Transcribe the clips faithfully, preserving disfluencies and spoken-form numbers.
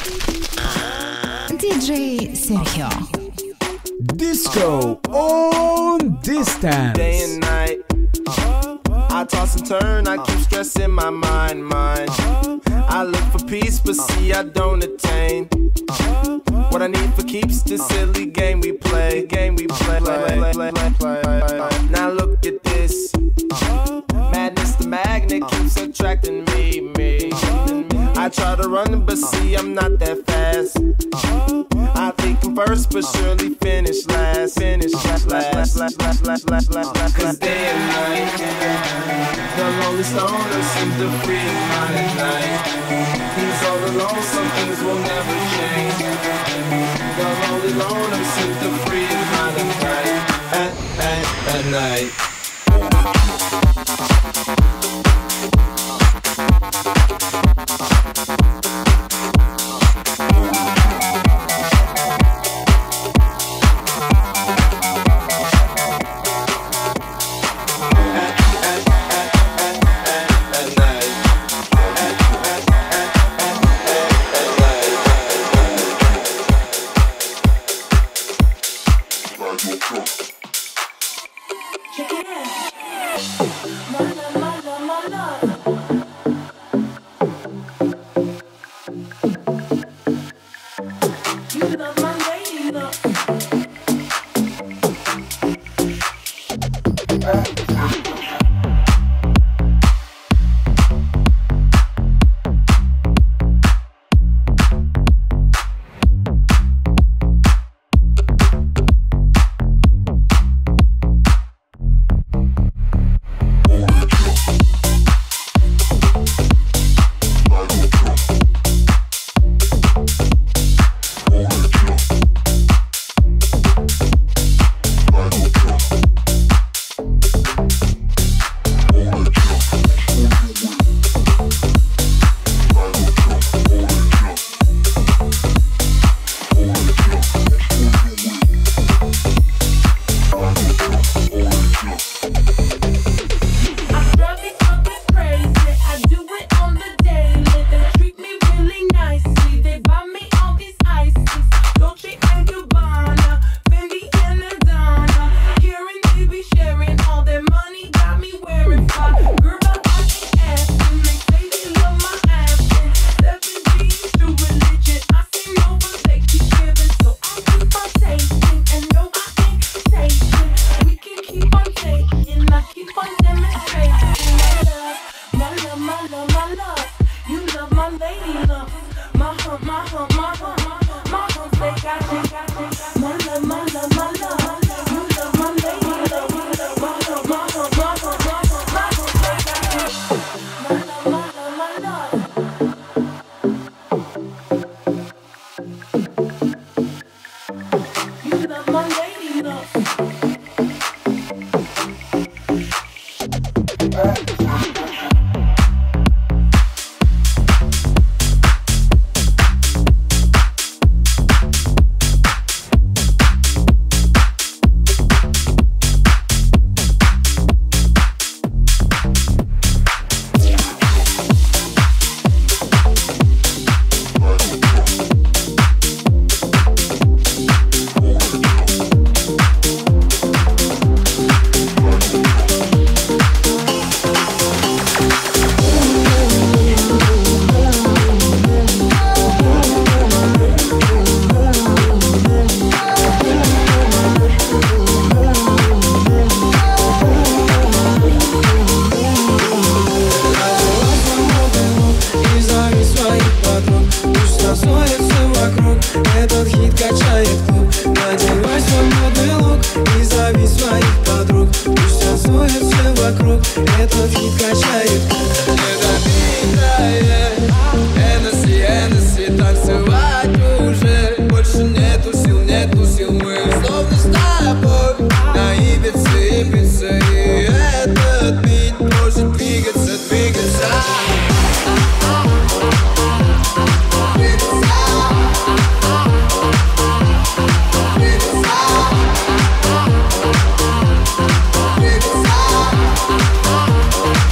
диджей Серхио. Disco on distance. Day and night. I toss and turn, I keep stressing my mind, mind. I look for peace, but see I don't attain. What I need for keeps this silly game we play. Game we play. Now look at this. Madness, the magnet keeps attracting me, me. I try to run, but see I'm not that fast. I think I'm first, but surely finish last. Finish last, last, last, last, last, last, last. Cause day and night, the lonely stoner seems to free his mind at night. He's all alone, some things will never change. The lonely loner seems to free his mind at night. At, at, at night.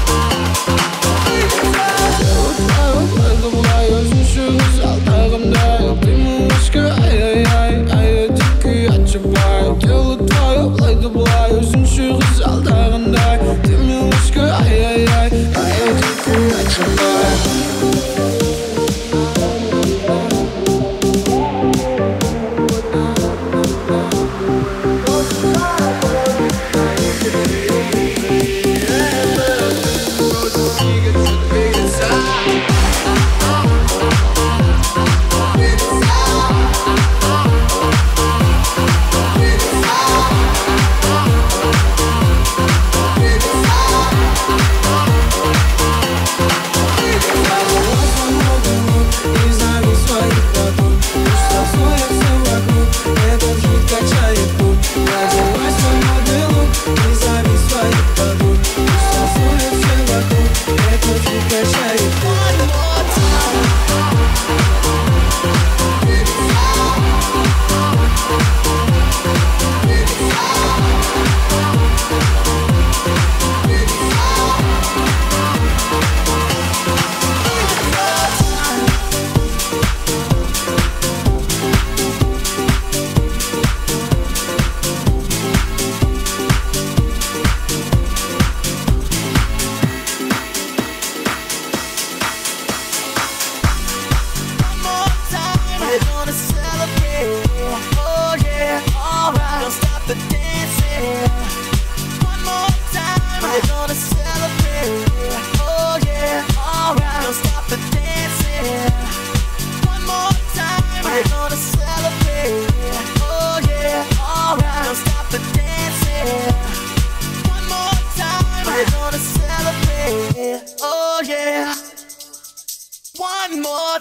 Al tağımda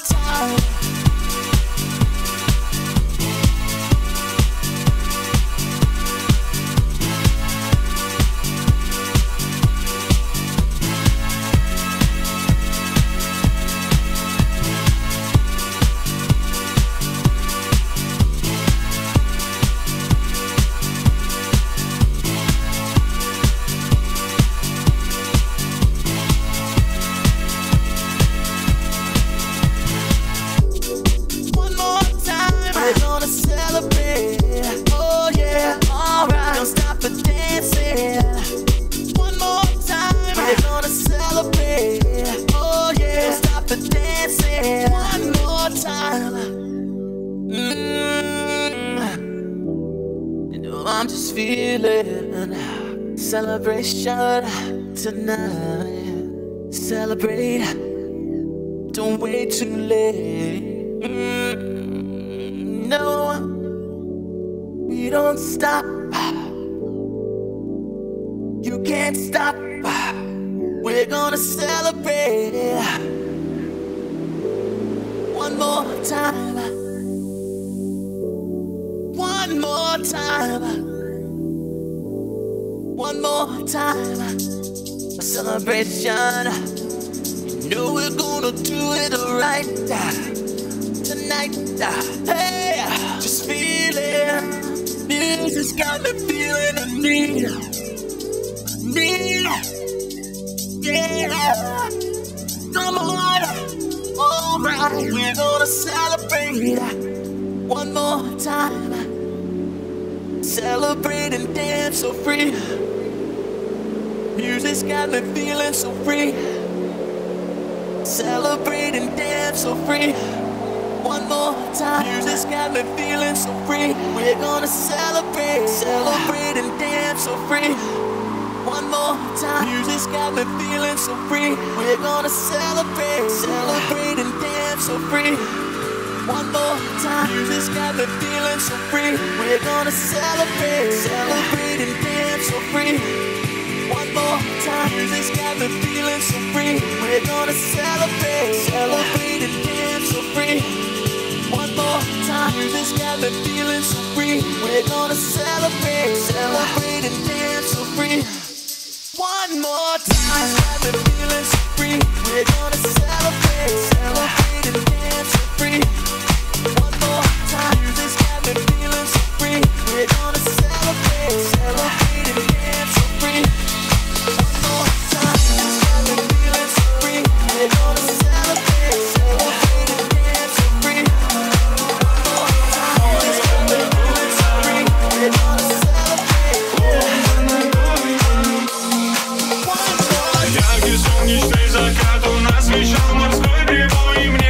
time. I'm just feeling celebration tonight. Celebrate, don't wait too late. Mm, no, we don't stop. You can't stop. We're gonna celebrate one more time. One more time. One more time. A celebration. You know we're gonna do it right tonight. Hey, just feel it. Music's got me feeling the need. Need. Yeah. Come on. Alright, we're gonna celebrate one more time. Celebrate and dance so free. Music's got me feeling so free. Celebrate and dance so free. One more time. Music's got me feeling so free. We're gonna celebrate. Celebrate and dance so free. One more time. Music's got me feeling so free. We're gonna celebrate. Celebrate and dance so free. One more time. Music's got me feeling so free. We're gonna celebrate. Celebrate and dance so free. One more time. Music's got me feeling so free. We're gonna celebrate. Celebrate and dance so free. One more time. Music's got me feeling so free. We're gonna celebrate. Celebrate and dance so free. One more time. Got me feeling so free. We're gonna celebrate. Celebrate and dance so free. One more time. Music's got me feeling so free. We're gonna celebrate. Celebrate and dance so free. One more time. Music's got me feeling so free. We're gonna celebrate. Celebrate and dance so free. One more time. Music's got me feeling so free. We're gonna celebrate. Яркий солнечный закат, у нас вечер морской прибой, и мне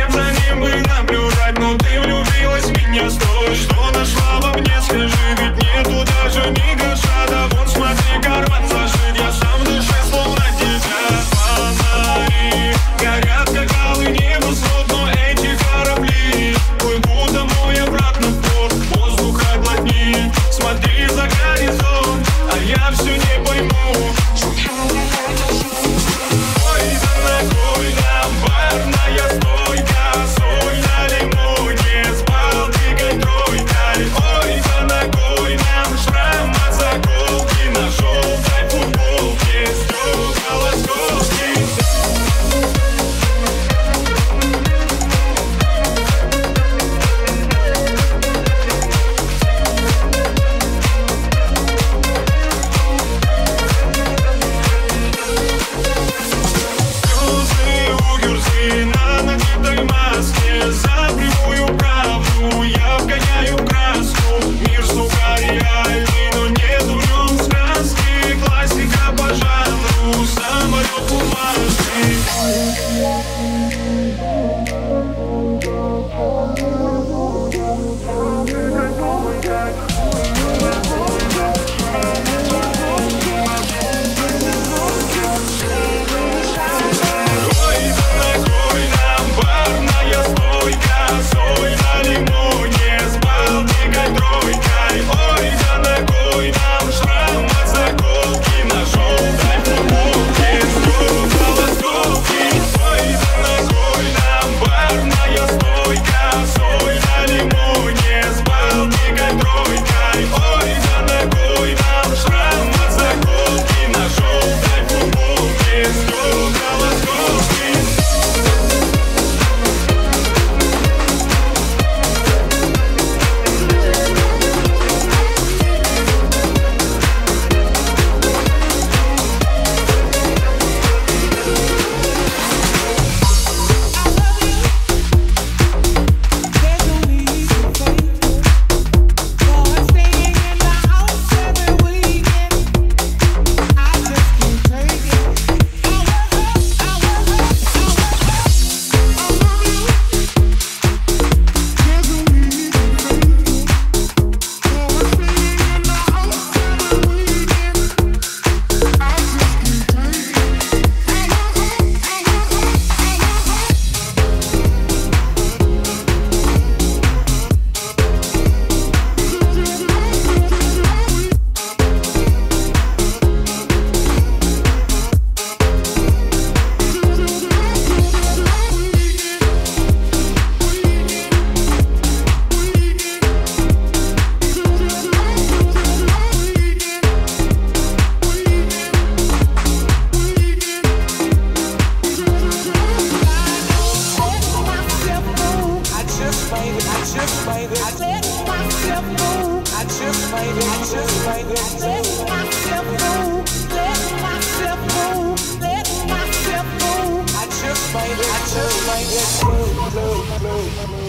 just made it, I just made it. I let myself go. I just made it, I just made it. Let myself go, let myself go, let myself go. I just made it, I just made it. Blue, blue, blue, blue.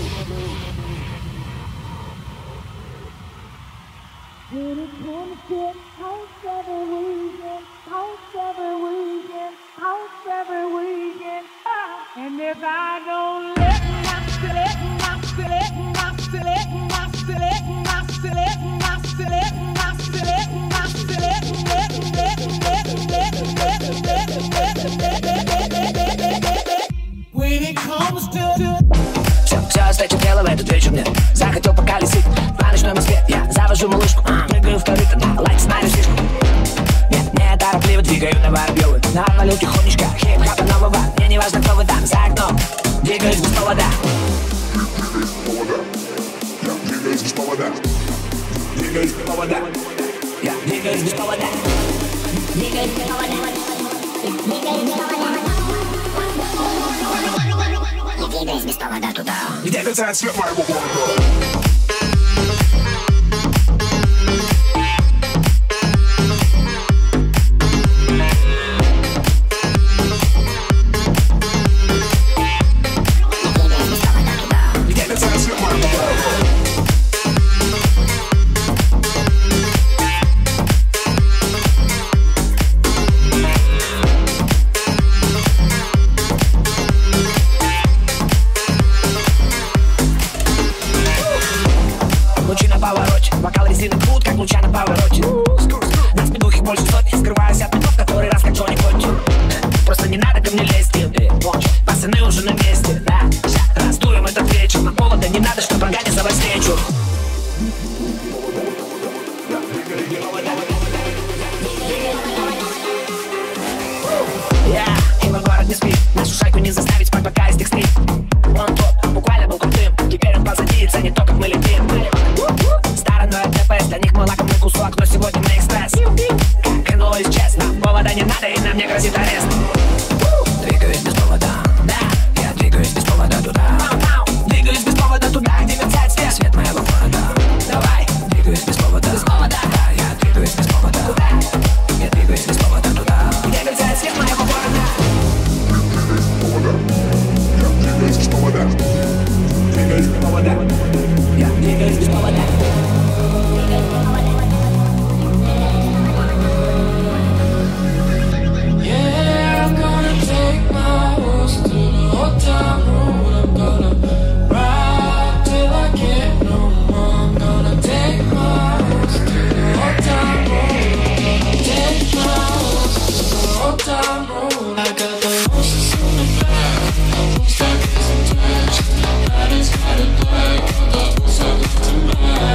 When it comes to house every weekend, house every weekend, house every weekend. And if I don't let myself, let myself, let myself, let myself, let myself, let myself, let myself, let myself, let let let let when it comes to Все, все остается дело в этот вечер мне. Захотел поколесить по ночной Москве. Я завожу малышку, а, прыгаю в корыто, да, лайк смотрю слишком. Нет, не торопливо двигаю на Воробьёвы. Навалю тихонечко, хип-хапа нового. Мне не важно, кто вы там за окном. Двигаюсь без повода. Двигаюсь без повода. Двигаюсь без повода. Я двигаюсь без повода. Двигаюсь без повода. Двигаюсь без повода. Двигаюсь без повода туда. Где касается свет моего города. Лучи на повороте, бокал резины крут, как луча на повороте. На спину их больше сотни, скрываюсь от метов, который раз как Джонни-Конти. Просто не надо ко мне лезть, пацаны уже на месте, да. Раздуем этот вечер, на повода не надо, чтоб организовать встречу. Я, и мой город не спит, нашу шайку не заставить спать, пока из них стрит. Он тот, буквально был крутым, теперь он позади, ценит то, как мы летим. Стороной от ДПС, для них мой лакомый кусок, но сегодня на экспресс. Как и новость честно, повода не надо, и нам не грозит арест. Двигаюсь без повода, да, я двигаюсь без повода туда. Двигаюсь без повода туда, где мерцает свет, свет моего города. Давай, двигаюсь без повода, без повода, да, я двигаюсь без повода. Куда? Я двигаюсь без повода туда, где мерцает свет моего города. Я двигаюсь без повода. Двигаюсь без повода. Я двигаюсь без повода. Yeah, I'm gonna take my horse to the old town road. I'm gonna ride till I can't no more. I'm gonna take my horse to the old town road. Take my horse to the old town road. I got the horses in the back, I'm stuck in some trash. Daddy's got a bag, got the horse I got to match.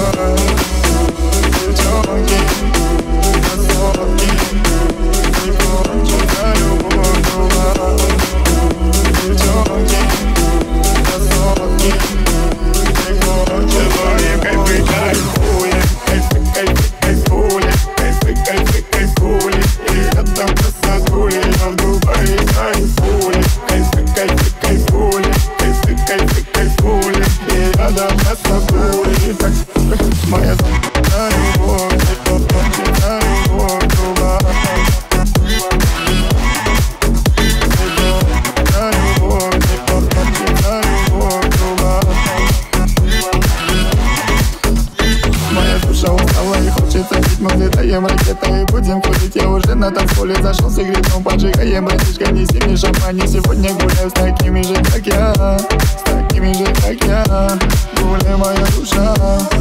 Летаем ракетой, будем крутить. Я уже на танцполе зашел с игреком. Поджигаем, братишка, неси мне шампань. Сегодня гуляю с такими же, как я. С такими же, как я. Гуляй, моя душа.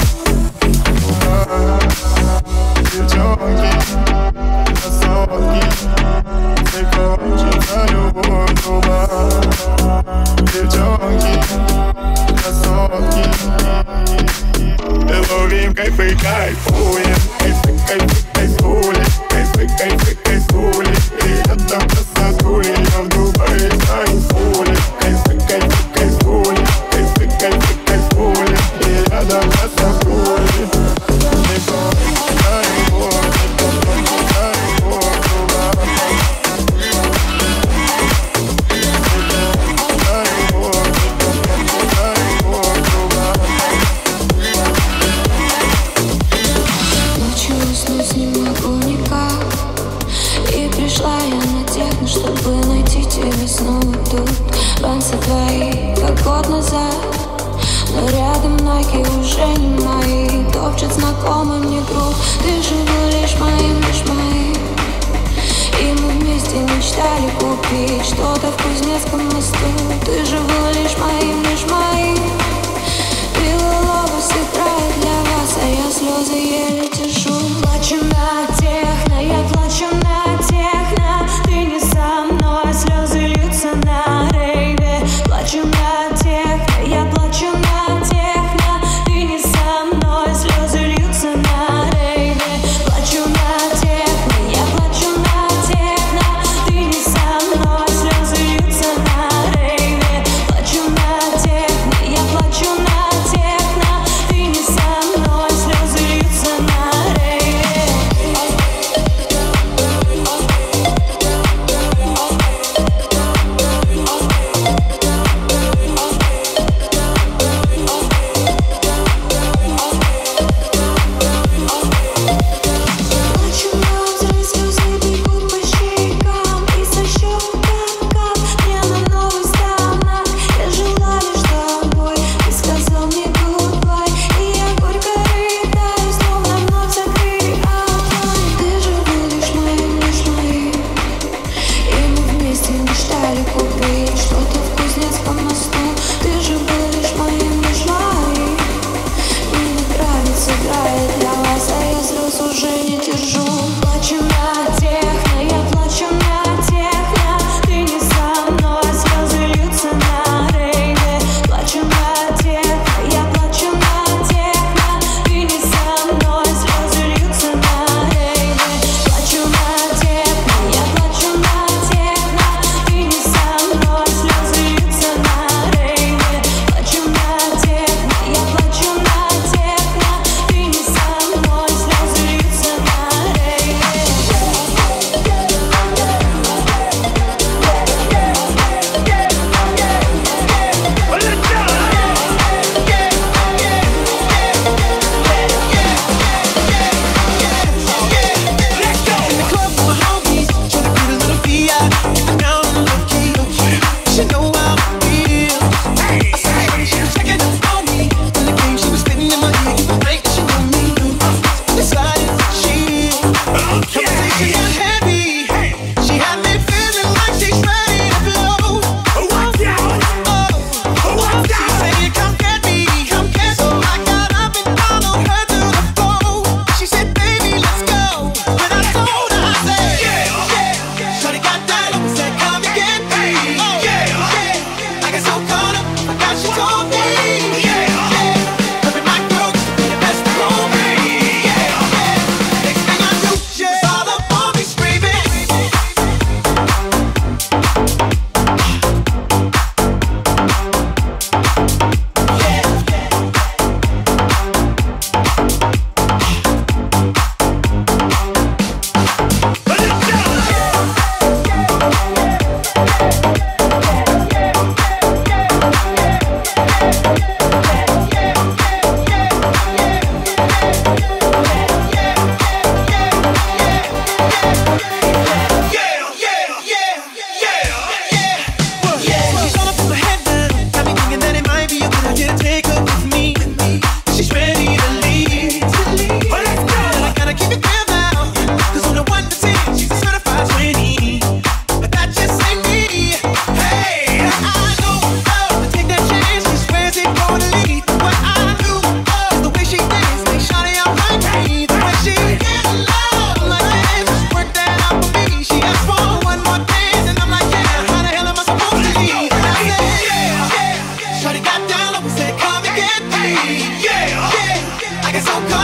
Девчонки, красотки, ты кончится любовь друга. Девчонки, красотки, ловим кайфы, кайфуем. Кайфы, кайфы, кайфули, кайфы, кайфы, кайфули. И рядом красотули, я в Дубае кайфули. Кайфы, кайфы, кайфули, кайфы, кайфы, кайфули. И рядом красотули. Чтобы найти тебя снова тут. Пальцы твои, как год назад, но рядом ноги уже не мои. Топчет знакомый мне круг. Ты живу лишь моим, лишь моим. И мы вместе мечтали купить что-то в Кузнецком мосту. Ты живу лишь моим, лишь моим. Белолобус играет для вас, а я слезы еле тяжу. Плачу на техно, я плачу на техно. Ты не со мной, слезы льются на рейве. Плачу на техно, я плачу на техно. Ты не со мной, слезы льются на рейве. Плачу на техно, я плачу на техно. Ты не со мной, слезы льются на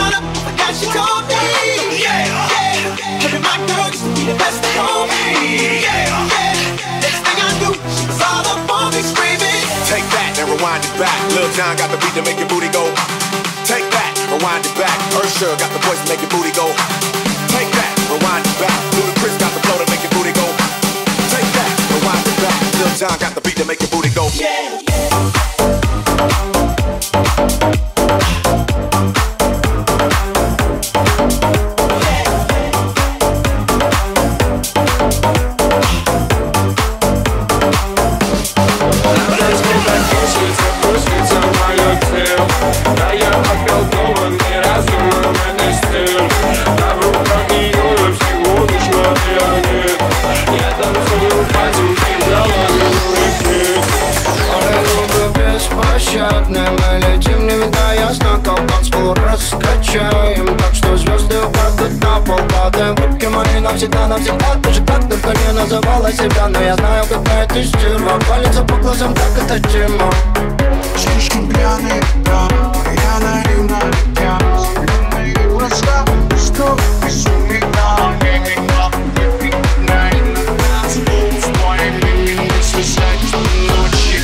on up, I forgot she told me. Yeah, yeah. Her and my girl used to be the best they told me. Yeah, yeah. Next thing I knew, she was all up on me screaming. Take that and rewind it back. Lil Jon got the beat to make your booty go. Take that, rewind it back. Usher got the voice to make your booty go. Take that, rewind it back. Ludacris got the flow to make your booty go. Take that, rewind it back. Lil Jon got the beat to make your booty go. Yeah, yeah. Мы летим, не видая знака, танцпол раскачаем. Так что звезды упадут на пол, падаем. Руки мои навсегда, навсегда. Ты же как только не называла себя, но я знаю, какая ты стерва. Палится по глазам, так это тема. Слишком пьяный, да, я наивна, я наивна, проста, что безумный, да, я не знал, наивна, в моей мире свисать ночи.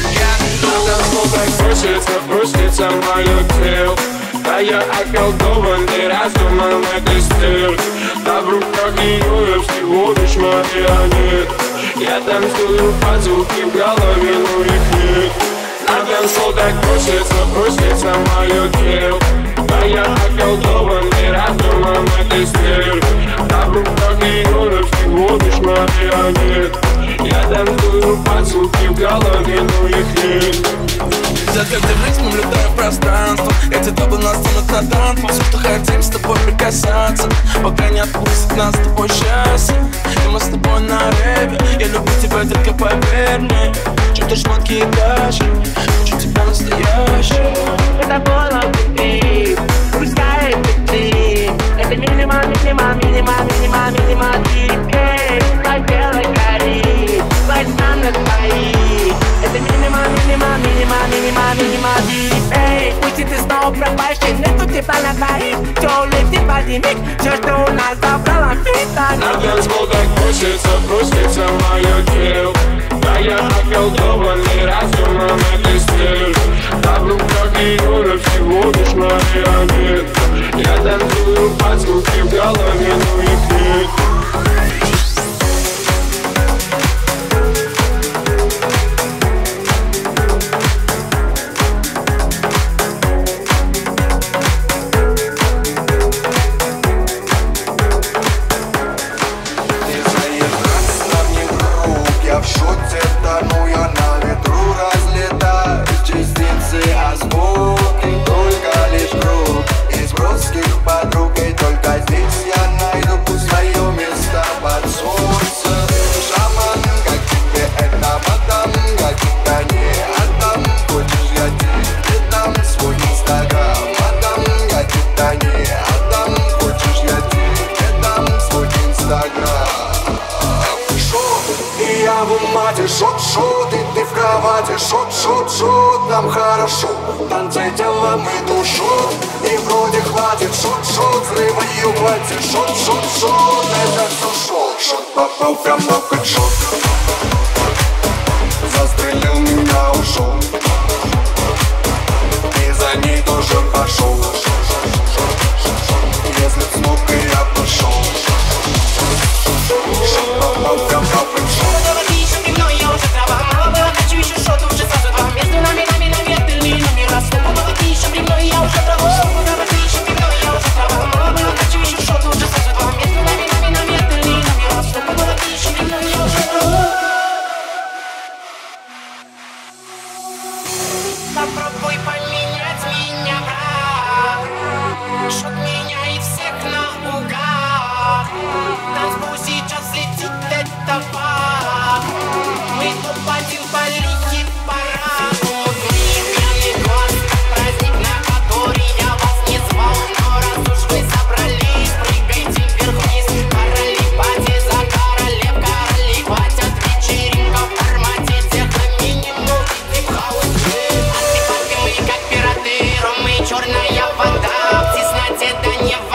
Бросится, бросится мое тело. Да я околдован и раздуман этой стрелки. Да в руках ее я всего лишь марионет. Я танцую под звуки в голове, но их нет. На танцпол так бросится, бросится мое тело. Да я околдован и раздуман этой стрелки. Да в руках ее я всего лишь марионет. Я танцую под звуки в голове, но их нет. За каждой жизнью мы летаем в пространство. Эти табы нас тянут на танк. Все, что хотим, с тобой прикасаться, пока не отпустит нас с тобой счастье. И мы с тобой на репе. Я люблю тебя, детка, поверь мне. Чем ты шмотки и дальше, хочу тебя настоящий. Это было внутри, пускай ты. Это минимум, минимум, минимум, минимум, минимум. Эй, так белый горит, возьмем на твои. Это минимум, минимум, минимум, минимум, минимум. Эй, пусть ты снова пропащий, нету тепла на двоих. Все улетит в один миг, все, что у нас забрало фита. На танцпол так бросится, бросится мое тело. Да я околдован и раздуман этой стрелки. Да в руках ее всего лишь марионет. Я танцую под звуки в голове, но их нет. Подруг, и только здесь я найду свое место под солнцем. шут-шут, и ты в кровати, шут-шут-шут, нам хорошо. Танцы телом и душу, и вроде хватит, шут-шут, взрываю платье, шут-шут-шут, это все шут. Шут попал прямо в хэдшот, застрелил меня, ушел, и за ней тоже пошел. Если с ногой я пошел, шут попал прямо в хэдшот. Попробуй поменять меня.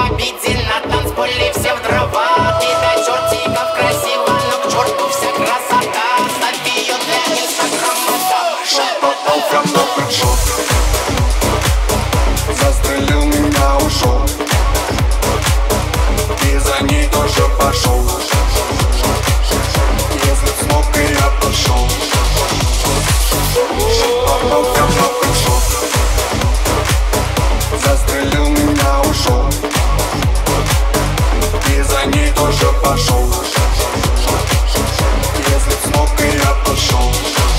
победе на танцполе все в дрова. Ты до чертиков красиво, но к черту вся красота. Ставь ее для инстаграма, Потом ко мной пришел, застрелил меня, ушел, и за ней тоже пошел. Если смог, и я пошел. Потом ко мной пришел, застрелил меня, ушел, и за ней тоже пошел. Если смог, и я пошел.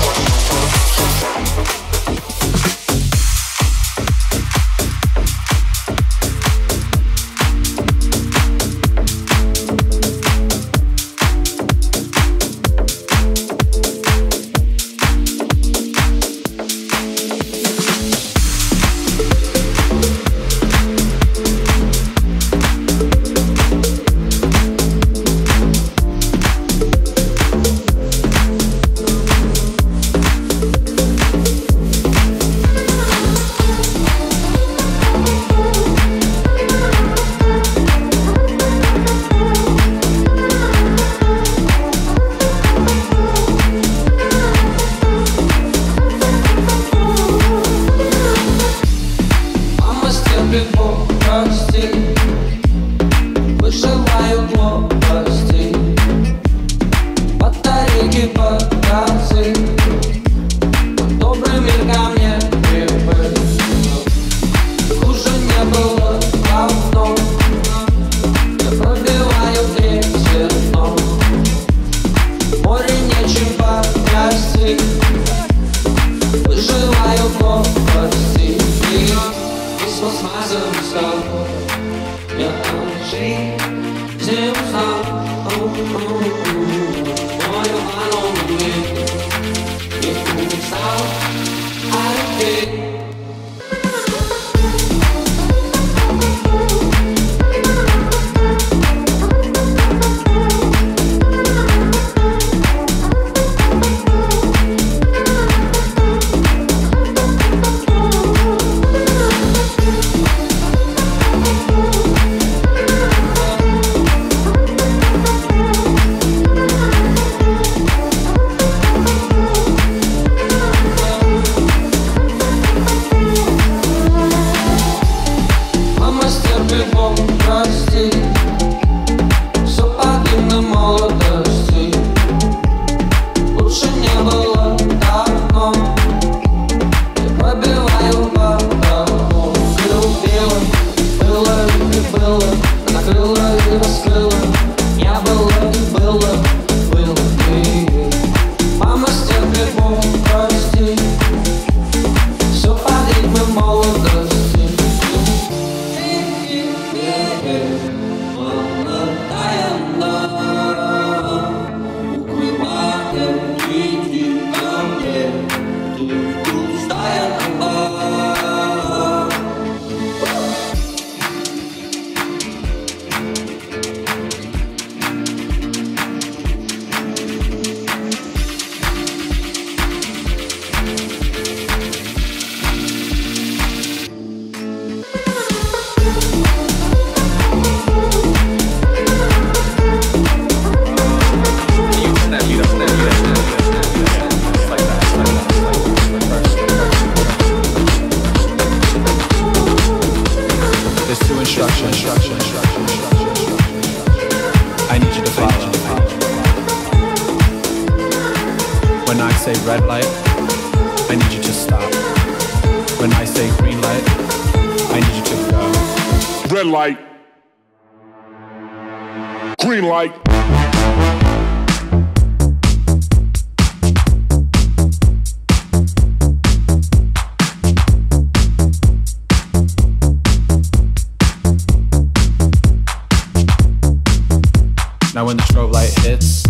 Now when the strobe light hits,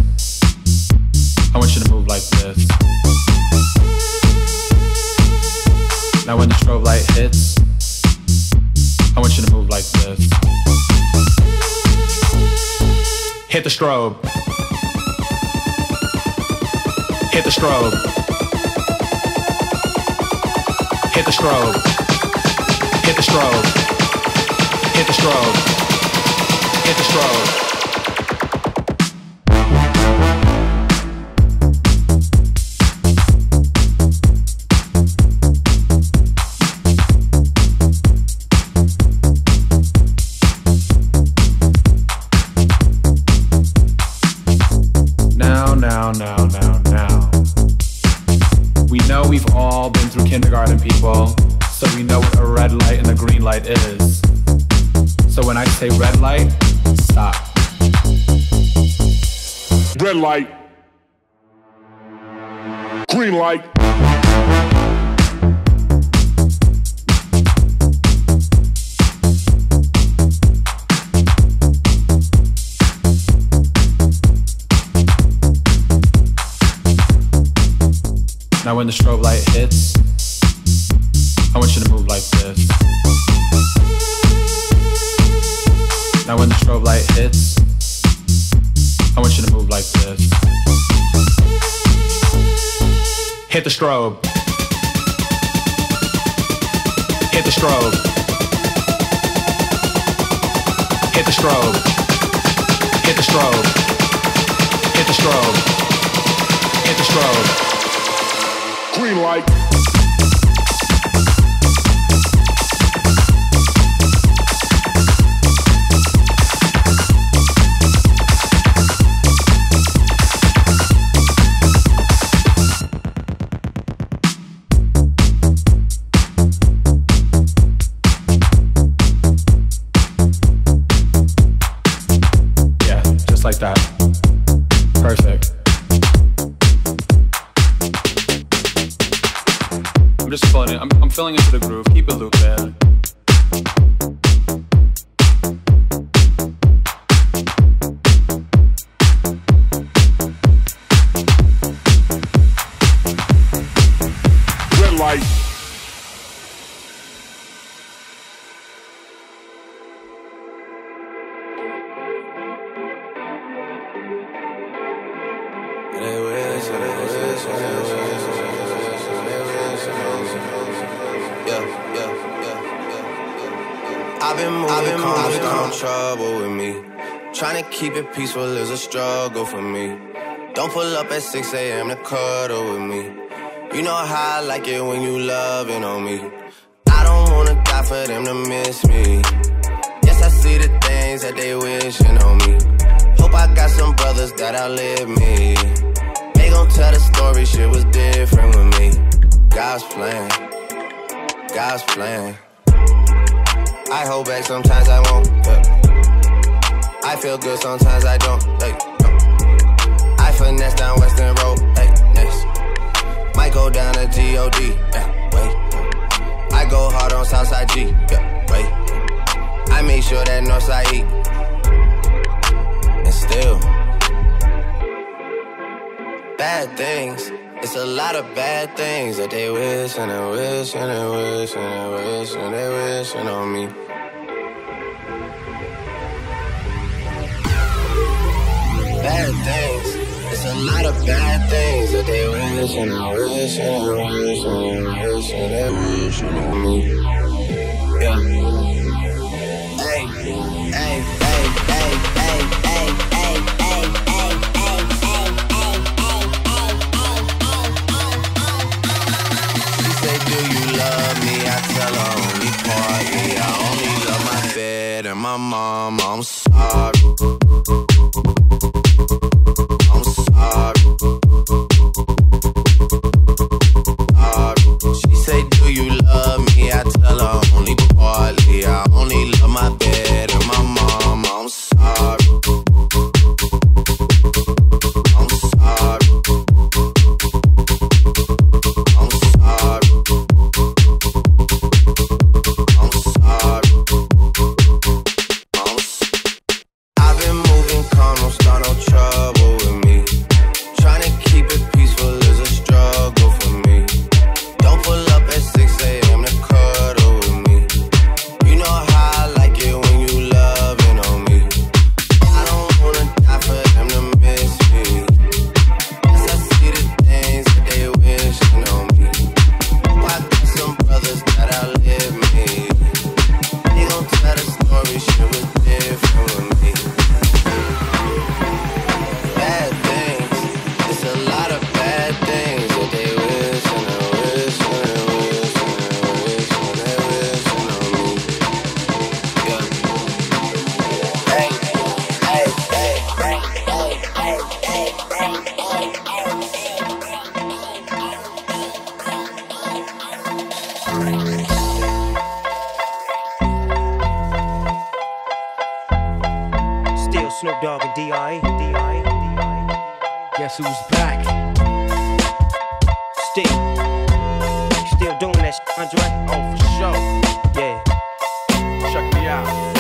I want you to move like this. Now when the strobe light hits, I want you to move like this. Hit the strobe. Hit the strobe. Hit the strobe. Hit the strobe. Hit the strobe. Hit the strobe. Now, now, now, now, now. We know we've all been through kindergarten, people, so we know what a red light and a green light is. So when I say red light, stop. Red light. Green light. Now when the strobe light hits, I want you to move like this. Now when the strobe light hits, I want you to move like this. Hit the strobe. Hit the strobe. Hit the strobe. Hit the strobe. Hit the strobe. Hit the strobe. Green light. Yeah, just like that. Perfect. I'm just feeling it. I'm, I'm feeling into the groove. Keep it looping. Red light. I've been moving, I've been calm, moving calm. Trouble with me. Trying to keep it peaceful is a struggle for me. Don't pull up at six a m to cuddle with me. You know how I like it when you loving on me. I don't wanna die for them to miss me. Yes, I see the things that they wishing on me. Hope I got some brothers that outlive me. They gon' tell the story, shit was different with me. God's plan, God's plan. I hold back, sometimes I won't, yeah. I feel good, sometimes I don't, hey, no. I finesse down Western Road, hey, next. Might go down to G O D, yeah, wait. I go hard on Southside G, yeah, wait. I make sure that Northside E. And still bad things. It's a lot of bad things that they wish and they wish and they wish and they wish and they wishing on me. Bad things. It's a lot of bad things that they wish and they wish and they wish and they wish and they wishing on me. Yeah. Hey, hey, hey, hey, hey, hey, hey, hey, hey, hey, hey, hey. Do you love me? I tell her only partly. I only love my bed and my mom. I'm sorry. I'm sorry. Sorry. She say, do you love me? I tell her only partly. I only love my bed and my mom. I'm sorry. I'm sorry. I'm sorry. I'm sorry. I'm sorry. I've been moving calm, don't start no trouble with me. Trying to keep it peaceful is a struggle for me. Don't pull up at six a m to cuddle with me. You know how I like it when Still Snoop Dogg and D R E. Guess who's back? Still. Still doing that shit, Andre? Oh, for sure. Yeah. Check me out.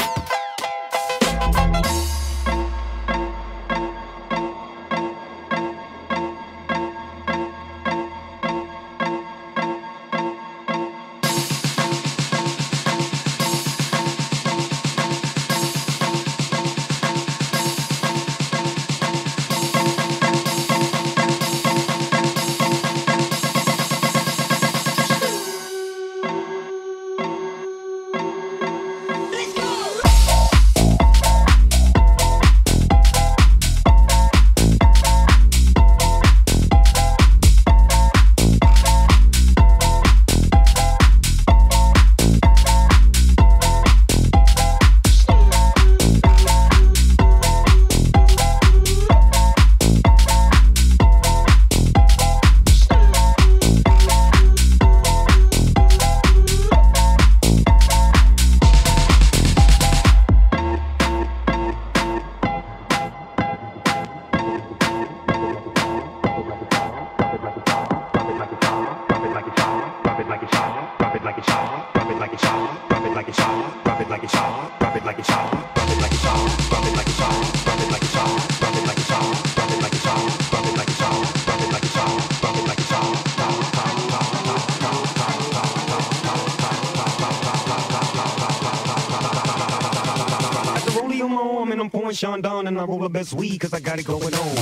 Sean Don and I roll the best weed cause I got it going on.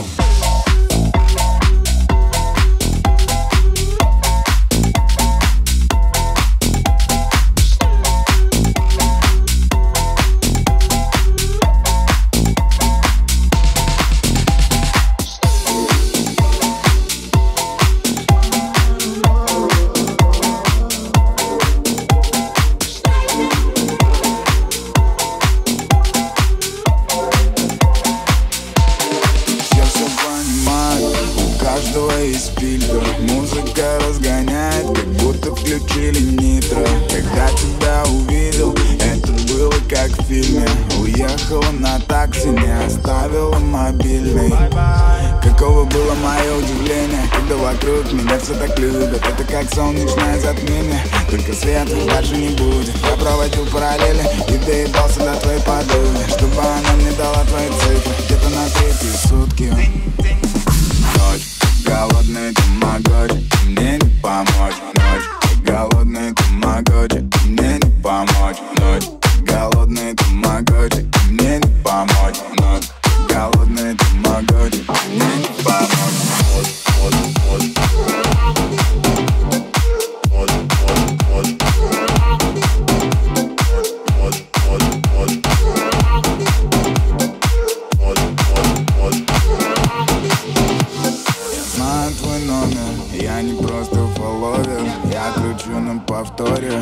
Солнечное затмение, только света дальше не будет. Я проводил параллели и доебался до твоей подруги, чтобы она мне дала твои цифры где-то на третьи сутки. Ночь, голодный тамагочи, мне не помочь. Ночь, голодный тамагочи, мне не помочь. Ночь, голодный тамагочи, мне не помочь. Ночь, голодный тамагочи, мне не помочь. Я не просто фолловер, я кручу на повторе.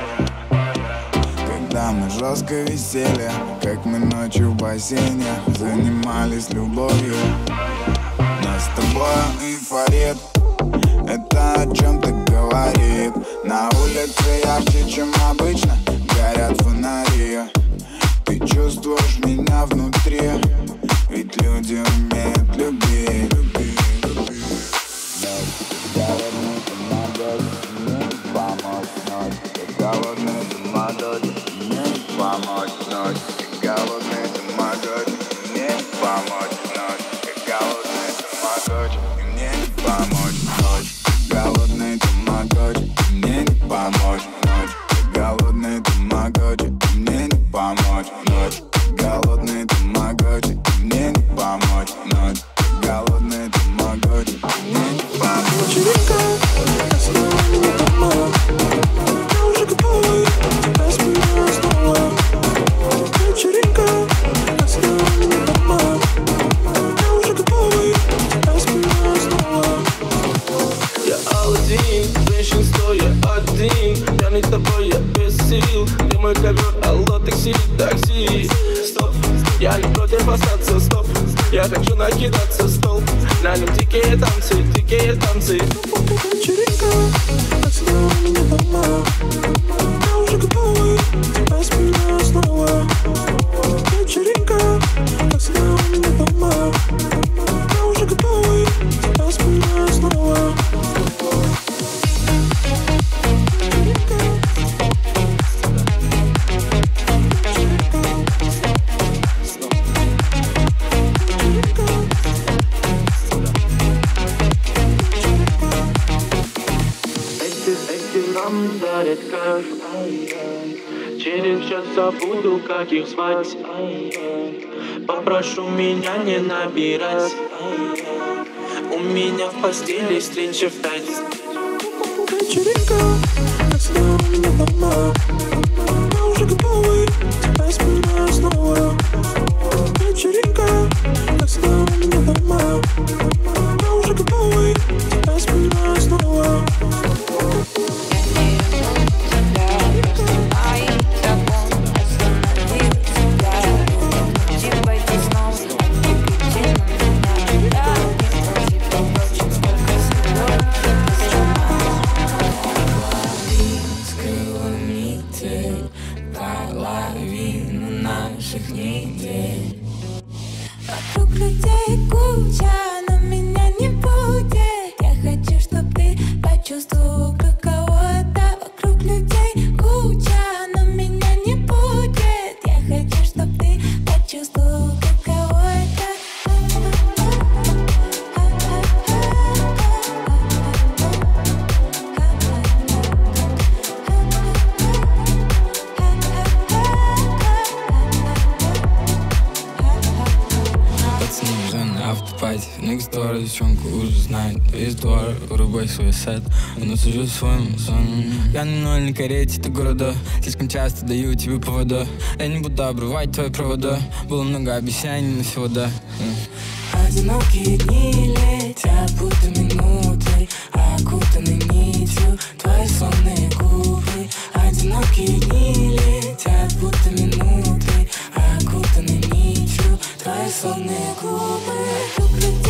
Когда мы жестко висели, как мы ночью в бассейне занимались любовью. Нас с тобой эйфорит, это о чем-то говорит. На улице ярче, чем обычно, горят фонари. Ты чувствуешь меня внутри, ведь люди умеют любить. Голодный тамагочи, мне не помочь ночь. Голодный тамагочи, мне не помочь ночь. Голодный тамагочи, мне не помочь ночь. Голодный тамагочи, мне не помочь ночь. Голодный тамагочи, мне не помочь ночь. Голодный тамагочи, мне не помочь ночь. Голодный тамагочи, мне не помочь ночь. Голодный тамагочи, мне не помочь. Вечеринка, я снова не дома. Я уже готовый, тебя спину снова. Вечеринка, я снова не дома. Я уже готовый, тебя спину снова. Я Алладин, женщин стоя один. Я не тобой, я без сил. Ты мой ковер, алло, такси, такси. Стоп, я не против остаться, стоп. Я хочу накидаться стол. На нем дикие танцы, дикие танцы. Вечеринка, я снова не дома. Я уже готовый, тебя спину снова. Вечеринка, я снова забуду, как их звать. Попрошу меня не набирать. У меня в постели встреча в пять. Вечеринка, когда у меня дома. Я уже готовый, тебя вспоминаю снова. Вечеринка, когда у меня дома. Я уже готовый, тебя вспоминаю снова. Вокруг людей куча, но меня не будет. Я хочу, чтоб ты почувствовал, каково это. Вокруг людей куча, но меня не будет. Я хочу, чтоб ты почувствовал, каково это. Автопати, next door, девчонку уже знает весь двор, вырубай свой сет, но сужу своим соном. Я на нольной карете до города, слишком часто даю тебе повода. Я не буду обрывать твои провода, было много обещаний, но всего да. Одинокие дни летят, будто минуты, окутаны нитью твои сонные губы. Одинокие дни летят, будто минуты, окутаны нитью твои сонные губы.